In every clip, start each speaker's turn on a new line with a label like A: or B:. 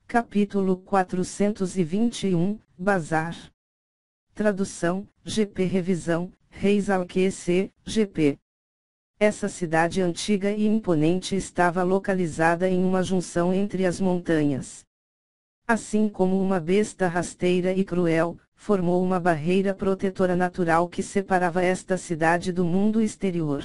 A: Capítulo 421, Bazar. Tradução, GP Revisão, Reis Alquece, GP. Essa cidade antiga e imponente estava localizada em uma junção entre as montanhas. Assim como uma besta rasteira e cruel, formou uma barreira protetora natural que separava esta cidade do mundo exterior.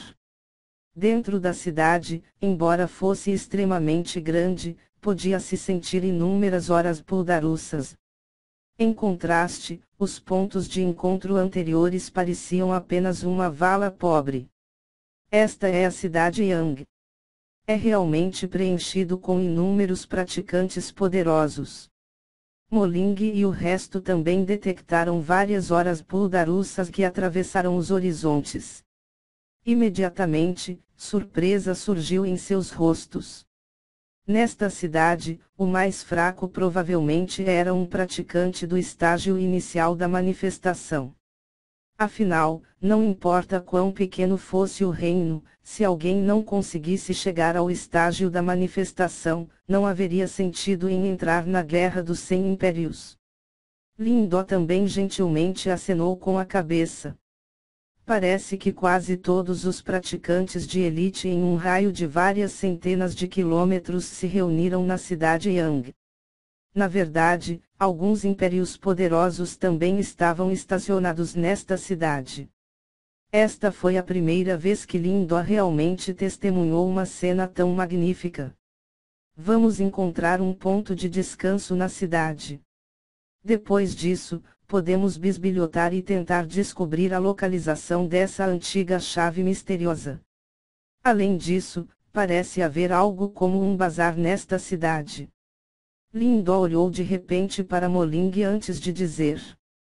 A: Dentro da cidade, embora fosse extremamente grande, podia-se sentir inúmeras horas poldaruças. Em contraste, os pontos de encontro anteriores pareciam apenas uma vala pobre. Esta é a cidade Yang. É realmente preenchido com inúmeros praticantes poderosos. Moling e o resto também detectaram várias horas poldaruças que atravessaram os horizontes. Imediatamente, surpresa surgiu em seus rostos. Nesta cidade, o mais fraco provavelmente era um praticante do estágio inicial da manifestação. Afinal, não importa quão pequeno fosse o reino, se alguém não conseguisse chegar ao estágio da manifestação, não haveria sentido em entrar na Guerra dos 100 Impérios. Lin Do também gentilmente acenou com a cabeça. Parece que quase todos os praticantes de elite em um raio de várias centenas de quilômetros se reuniram na cidade Yang. Na verdade, alguns impérios poderosos também estavam estacionados nesta cidade. Esta foi a primeira vez que Lin Do realmente testemunhou uma cena tão magnífica. Vamos encontrar um ponto de descanso na cidade. Depois disso, podemos bisbilhotar e tentar descobrir a localização dessa antiga chave misteriosa. Além disso, parece haver algo como um bazar nesta cidade. Lin Do olhou de repente para Moling antes de dizer: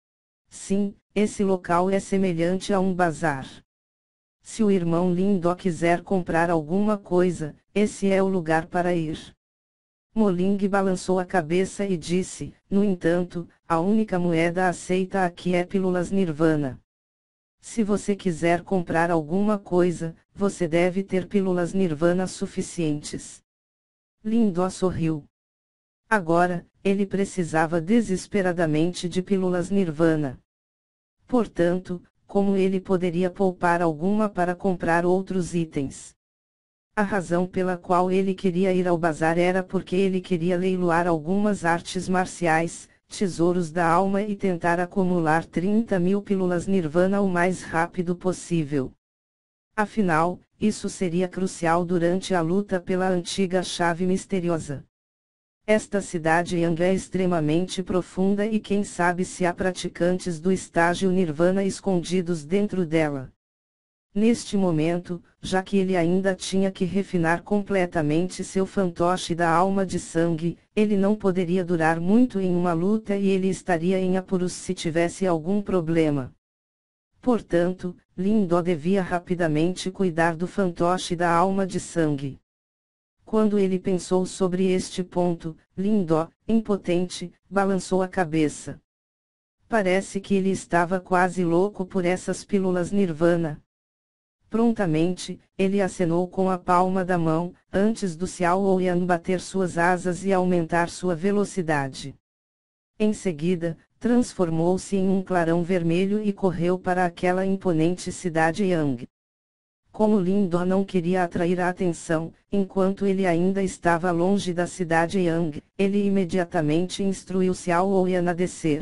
A: sim, esse local é semelhante a um bazar. Se o irmão Lin Do quiser comprar alguma coisa, esse é o lugar para ir. Moling balançou a cabeça e disse: no entanto, a única moeda aceita aqui é pílulas Nirvana. Se você quiser comprar alguma coisa, você deve ter pílulas Nirvana suficientes. Lin Do sorriu. Agora, ele precisava desesperadamente de pílulas Nirvana. Portanto, como ele poderia poupar alguma para comprar outros itens? A razão pela qual ele queria ir ao bazar era porque ele queria leiloar algumas artes marciais, tesouros da alma e tentar acumular 30.000 pílulas Nirvana o mais rápido possível. Afinal, isso seria crucial durante a luta pela antiga chave misteriosa. Esta cidade Yang é extremamente profunda e quem sabe se há praticantes do estágio Nirvana escondidos dentro dela. Neste momento, já que ele ainda tinha que refinar completamente seu fantoche da alma de sangue, ele não poderia durar muito em uma luta e ele estaria em apuros se tivesse algum problema. Portanto, Lin Do devia rapidamente cuidar do fantoche da alma de sangue. Quando ele pensou sobre este ponto, Lin Do, impotente, balançou a cabeça. Parece que ele estava quase louco por essas pílulas Nirvana. Prontamente, ele acenou com a palma da mão, antes do Xiao Ouyan bater suas asas e aumentar sua velocidade. Em seguida, transformou-se em um clarão vermelho e correu para aquela imponente cidade Yang. Como Lin Do não queria atrair a atenção, enquanto ele ainda estava longe da cidade Yang, ele imediatamente instruiu Xiao Ouyan a descer.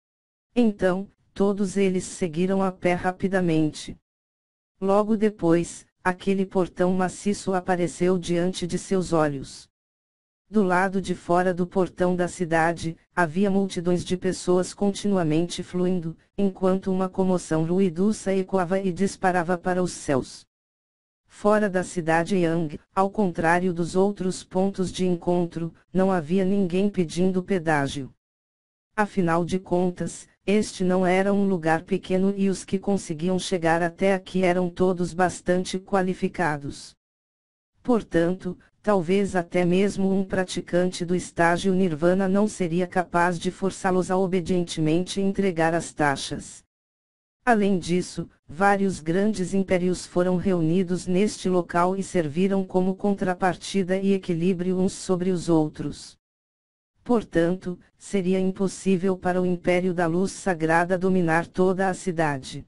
A: Então, todos eles seguiram a pé rapidamente. Logo depois, aquele portão maciço apareceu diante de seus olhos. Do lado de fora do portão da cidade, havia multidões de pessoas continuamente fluindo, enquanto uma comoção ruidosa ecoava e disparava para os céus. Fora da cidade Yang, ao contrário dos outros pontos de encontro, não havia ninguém pedindo pedágio. Afinal de contas, este não era um lugar pequeno e os que conseguiam chegar até aqui eram todos bastante qualificados. Portanto, talvez até mesmo um praticante do estágio Nirvana não seria capaz de forçá-los a obedientemente entregar as taxas. Além disso, vários grandes impérios foram reunidos neste local e serviram como contrapartida e equilíbrio uns sobre os outros. Portanto, seria impossível para o Império da Luz Sagrada dominar toda a cidade.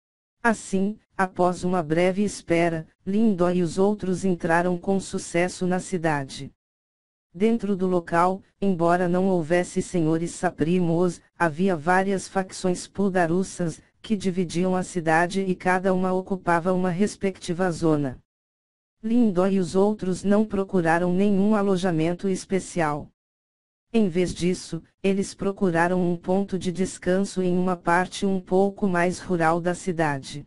A: Assim, após uma breve espera, Lindó e os outros entraram com sucesso na cidade. Dentro do local, embora não houvesse senhores saprímos, havia várias facções puldarussas, que dividiam a cidade e cada uma ocupava uma respectiva zona. Lindó e os outros não procuraram nenhum alojamento especial. Em vez disso, eles procuraram um ponto de descanso em uma parte um pouco mais rural da cidade.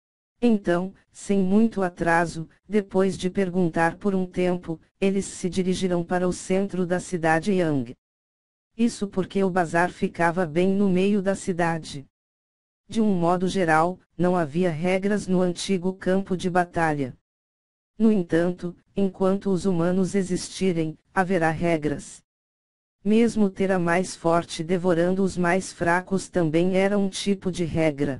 A: Então, sem muito atraso, depois de perguntar por um tempo, eles se dirigiram para o centro da cidade Yang. Isso porque o bazar ficava bem no meio da cidade. De um modo geral, não havia regras no antigo campo de batalha. No entanto, enquanto os humanos existirem, haverá regras. Mesmo ter a mais forte devorando os mais fracos também era um tipo de regra.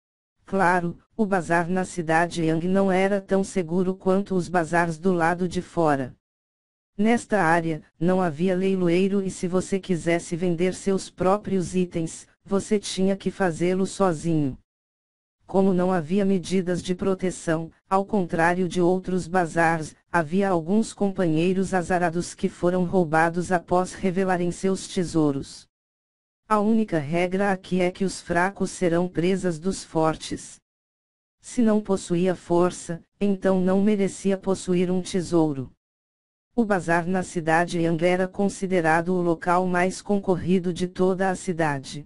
A: Claro, o bazar na cidade Yang não era tão seguro quanto os bazares do lado de fora. Nesta área, não havia leiloeiro e se você quisesse vender seus próprios itens, você tinha que fazê-lo sozinho. Como não havia medidas de proteção, ao contrário de outros bazares, havia alguns companheiros azarados que foram roubados após revelarem seus tesouros. A única regra aqui é que os fracos serão presas dos fortes. Se não possuía força, então não merecia possuir um tesouro. O bazar na cidade Yang era considerado o local mais concorrido de toda a cidade.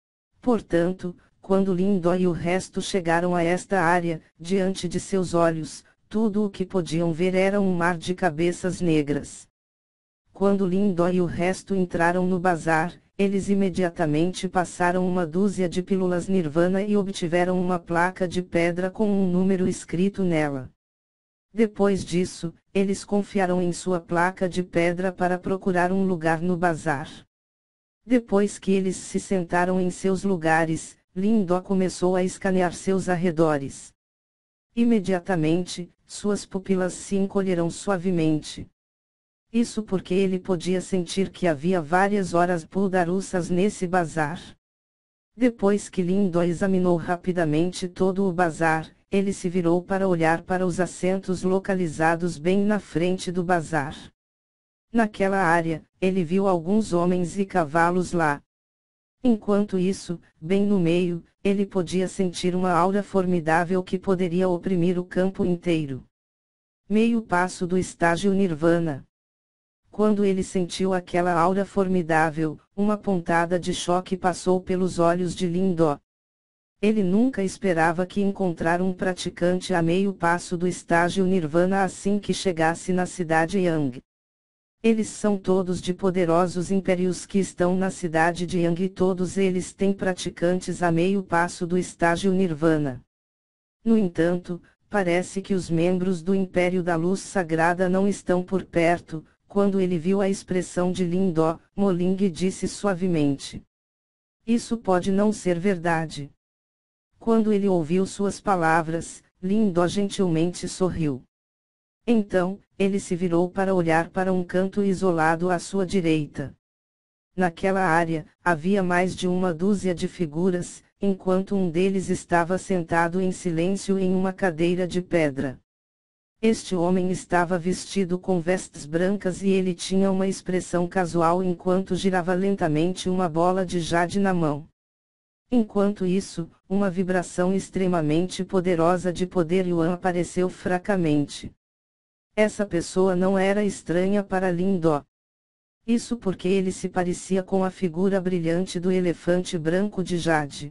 A: Portanto, quando Lindó e o resto chegaram a esta área, diante de seus olhos, tudo o que podiam ver era um mar de cabeças negras. Quando Lindó e o resto entraram no bazar, eles imediatamente passaram uma dúzia de pílulas Nirvana e obtiveram uma placa de pedra com um número escrito nela. Depois disso, eles confiaram em sua placa de pedra para procurar um lugar no bazar. Depois que eles se sentaram em seus lugares, Lindó começou a escanear seus arredores. Imediatamente, suas pupilas se encolheram suavemente. Isso porque ele podia sentir que havia várias horas puldarussas nesse bazar. Depois que Lindó examinou rapidamente todo o bazar, ele se virou para olhar para os assentos localizados bem na frente do bazar. Naquela área, ele viu alguns homens e cavalos lá. Enquanto isso, bem no meio, ele podia sentir uma aura formidável que poderia oprimir o campo inteiro. Meio passo do estágio Nirvana. Quando ele sentiu aquela aura formidável, uma pontada de choque passou pelos olhos de Lindó. Ele nunca esperava que encontrar um praticante a meio passo do estágio Nirvana assim que chegasse na cidade Yang. Eles são todos de poderosos impérios que estão na cidade de Yang e todos eles têm praticantes a meio passo do estágio Nirvana. No entanto, parece que os membros do Império da Luz Sagrada não estão por perto. Quando ele viu a expressão de Lindó, Moling disse suavemente: "Isso pode não ser verdade." Quando ele ouviu suas palavras, Lindó gentilmente sorriu. Então, ele se virou para olhar para um canto isolado à sua direita. Naquela área, havia mais de uma dúzia de figuras, enquanto um deles estava sentado em silêncio em uma cadeira de pedra. Este homem estava vestido com vestes brancas e ele tinha uma expressão casual enquanto girava lentamente uma bola de jade na mão. Enquanto isso, uma vibração extremamente poderosa de poder Yuan apareceu fracamente. Essa pessoa não era estranha para Lindó. Isso porque ele se parecia com a figura brilhante do elefante branco de jade.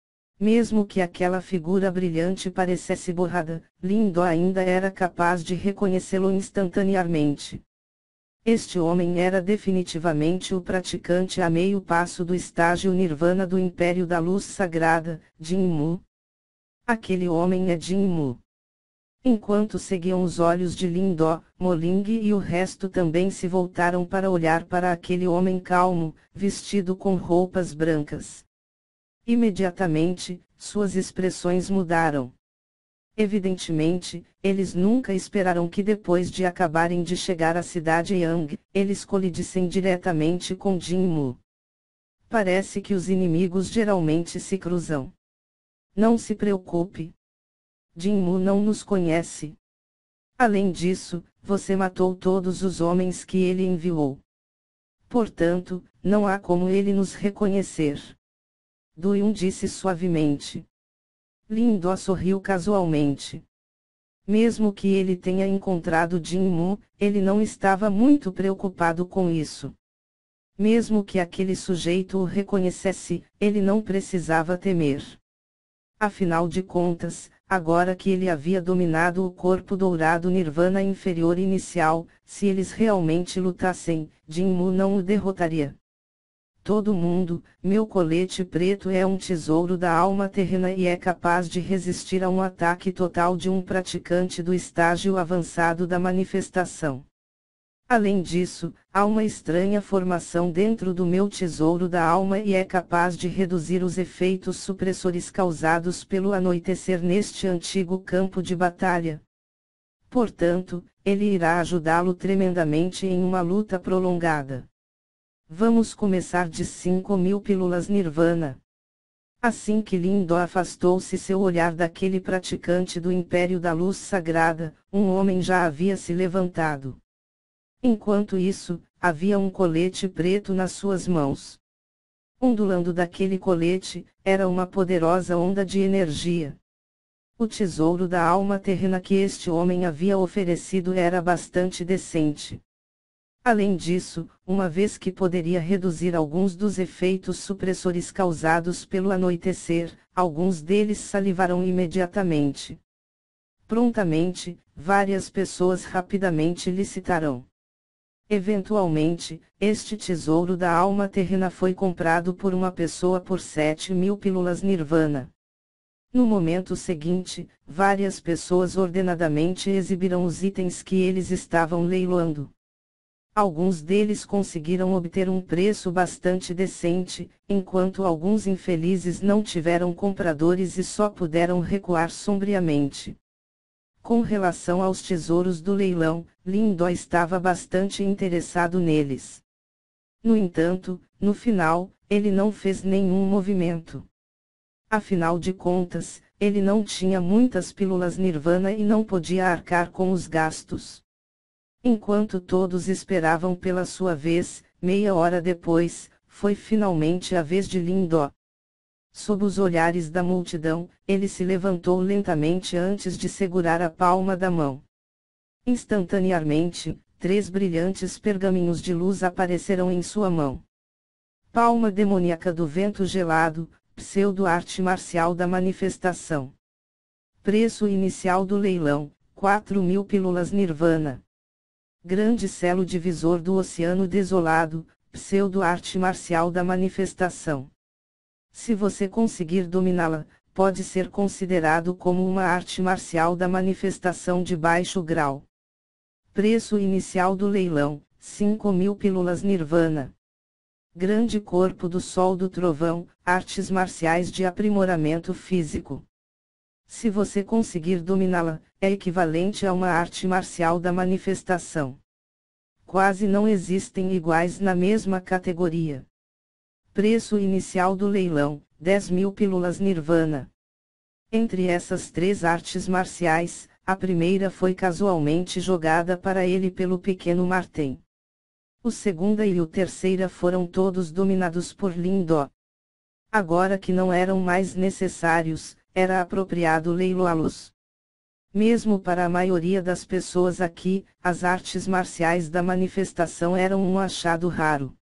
A: Mesmo que aquela figura brilhante parecesse borrada, Lindó ainda era capaz de reconhecê-lo instantaneamente. Este homem era definitivamente o praticante a meio passo do estágio Nirvana do Império da Luz Sagrada, Jin Mu. Aquele homem é Jin Mu. Enquanto seguiam os olhos de Lindó, Moling e o resto também se voltaram para olhar para aquele homem calmo, vestido com roupas brancas. Imediatamente, suas expressões mudaram. Evidentemente, eles nunca esperaram que depois de acabarem de chegar à cidade Yang, eles colidissem diretamente com Jinmu. Parece que os inimigos geralmente se cruzam. Não se preocupe. Jinmu não nos conhece. Além disso, você matou todos os homens que ele enviou. Portanto, não há como ele nos reconhecer. Du-yun disse suavemente. Lin Do sorriu casualmente. Mesmo que ele tenha encontrado Jinmu, ele não estava muito preocupado com isso. Mesmo que aquele sujeito o reconhecesse, ele não precisava temer. Afinal de contas, agora que ele havia dominado o corpo dourado Nirvana inferior inicial, se eles realmente lutassem, Jinmu não o derrotaria. Todo mundo, meu colete preto é um tesouro da alma terrena e é capaz de resistir a um ataque total de um praticante do estágio avançado da manifestação. Além disso, há uma estranha formação dentro do meu tesouro da alma e é capaz de reduzir os efeitos supressores causados pelo anoitecer neste antigo campo de batalha. Portanto, ele irá ajudá-lo tremendamente em uma luta prolongada. Vamos começar de 5.000 pílulas Nirvana. Assim que Lin Do afastou-se seu olhar daquele praticante do Império da Luz Sagrada, um homem já havia se levantado. Enquanto isso, havia um colete preto nas suas mãos. Ondulando daquele colete, era uma poderosa onda de energia. O tesouro da alma terrena que este homem havia oferecido era bastante decente. Além disso, uma vez que poderia reduzir alguns dos efeitos supressores causados pelo anoitecer, alguns deles salivaram imediatamente. Prontamente, várias pessoas rapidamente licitarão. Eventualmente, este tesouro da alma terrena foi comprado por uma pessoa por 7.000 pílulas Nirvana. No momento seguinte, várias pessoas ordenadamente exibiram os itens que eles estavam leiloando. Alguns deles conseguiram obter um preço bastante decente, enquanto alguns infelizes não tiveram compradores e só puderam recuar sombriamente. Com relação aos tesouros do leilão, Lin Do estava bastante interessado neles. No entanto, no final, ele não fez nenhum movimento. Afinal de contas, ele não tinha muitas pílulas Nirvana e não podia arcar com os gastos. Enquanto todos esperavam pela sua vez, meia hora depois, foi finalmente a vez de Lin Do. Sob os olhares da multidão, ele se levantou lentamente antes de segurar a palma da mão. Instantaneamente, 3 brilhantes pergaminhos de luz apareceram em sua mão. Palma demoníaca do vento gelado, pseudo-arte marcial da manifestação. Preço inicial do leilão, 4.000 pílulas Nirvana. Grande selo divisor do oceano desolado, pseudo-arte marcial da manifestação. Se você conseguir dominá-la, pode ser considerado como uma arte marcial da manifestação de baixo grau. Preço inicial do leilão, 5.000 pílulas Nirvana. Grande corpo do sol do trovão, artes marciais de aprimoramento físico. Se você conseguir dominá-la, é equivalente a uma arte marcial da manifestação. Quase não existem iguais na mesma categoria. Preço inicial do leilão, 10.000 pílulas Nirvana. Entre essas 3 artes marciais, a primeira foi casualmente jogada para ele pelo pequeno Marten. O segunda e o terceira foram todos dominados por Lin Do. Agora que não eram mais necessários, era apropriado leiloá-los. Mesmo para a maioria das pessoas aqui, as artes marciais da manifestação eram um achado raro.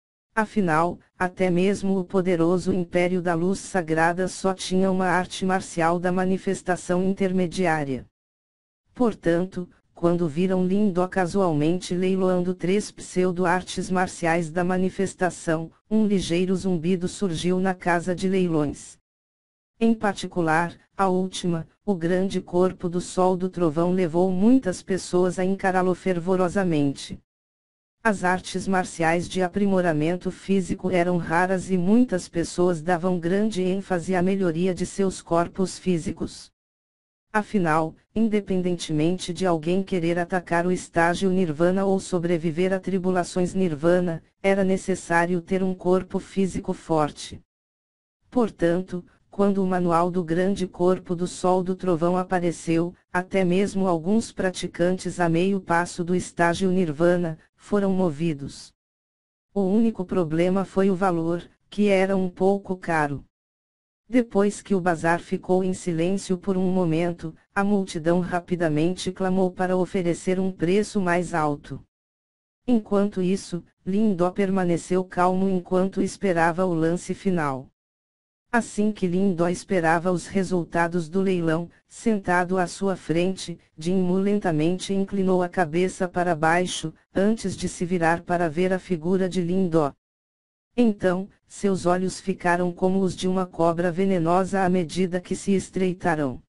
A: Afinal, até mesmo o poderoso Império da Luz Sagrada só tinha uma arte marcial da manifestação intermediária. Portanto, quando viram Lin Do casualmente leiloando 3 pseudo-artes marciais da manifestação, um ligeiro zumbido surgiu na casa de leilões. Em particular, a última, o grande corpo do sol do trovão levou muitas pessoas a encará-lo fervorosamente. As artes marciais de aprimoramento físico eram raras e muitas pessoas davam grande ênfase à melhoria de seus corpos físicos. Afinal, independentemente de alguém querer atacar o estágio Nirvana ou sobreviver a tribulações Nirvana, era necessário ter um corpo físico forte. Portanto, quando o manual do grande corpo do Sol do Trovão apareceu, até mesmo alguns praticantes a meio passo do estágio Nirvana, foram movidos. O único problema foi o valor, que era um pouco caro. Depois que o bazar ficou em silêncio por um momento, a multidão rapidamente clamou para oferecer um preço mais alto. Enquanto isso, Lindó permaneceu calmo enquanto esperava o lance final. Assim que Lindó esperava os resultados do leilão, sentado à sua frente, Jinmu lentamente inclinou a cabeça para baixo, antes de se virar para ver a figura de Lindó. Então, seus olhos ficaram como os de uma cobra venenosa à medida que se estreitaram.